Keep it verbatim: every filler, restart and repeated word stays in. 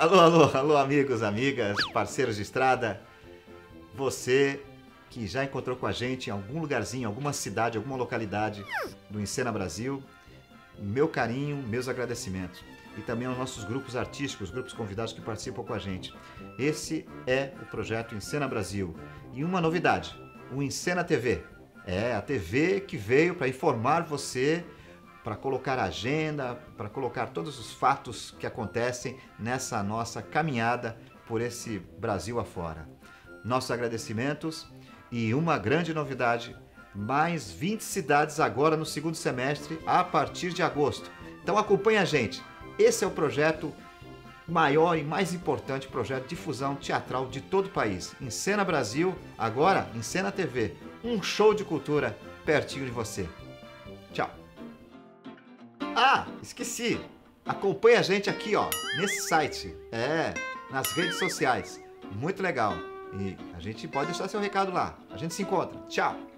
Alô, alô, alô, amigos, amigas, parceiros de estrada. Você que já encontrou com a gente em algum lugarzinho, alguma cidade, alguma localidade do Encena Brasil, meu carinho, meus agradecimentos. E também aos nossos grupos artísticos, grupos convidados que participam com a gente. Esse é o projeto Encena Brasil. E uma novidade, o Encena T V. É, a T V que veio para informar você, para colocar a agenda, para colocar todos os fatos que acontecem nessa nossa caminhada por esse Brasil afora. Nossos agradecimentos e uma grande novidade, mais vinte cidades agora no segundo semestre, a partir de agosto. Então acompanhe a gente. Esse é o projeto maior e mais importante projeto de difusão teatral de todo o país. Encena Brasil, agora Encena T V. Um show de cultura pertinho de você. Tchau. Ah, esqueci. Acompanhe a gente aqui, ó, nesse site. É, nas redes sociais. Muito legal. E a gente pode deixar seu recado lá. A gente se encontra. Tchau.